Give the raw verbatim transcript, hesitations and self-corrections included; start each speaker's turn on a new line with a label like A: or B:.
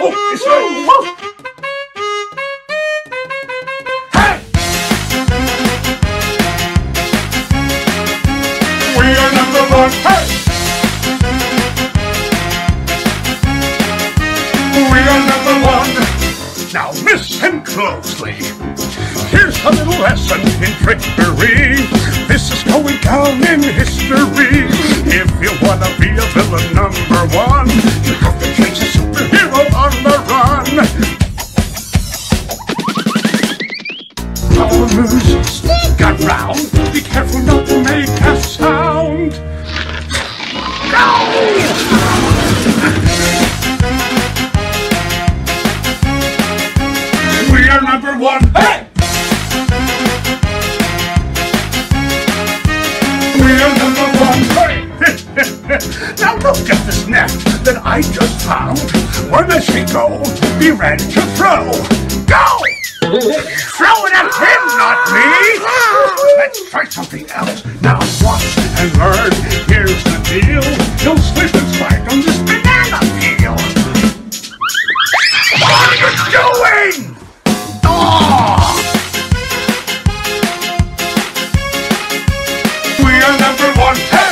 A: Oh, it's right. Whoa. Hey! We are number one. Hey! We are number one. Now listen closely. Here's a little lesson in trickery. This is going down in history. If you wanna be a villain number one, you have to chase a superhero on the run. Follow the moves, sneak around. Be careful not to make a sound. Go! We are number one. Hey! We are number one. Hey! Now look at this net that I just found. Where does she go? Be ready to throw. Go! Throw it at him, not me. Let's try something else. Now watch and learn. Here's the deal. You'll slip and slide on this banana peel. What are you doing? Oh! We are number one.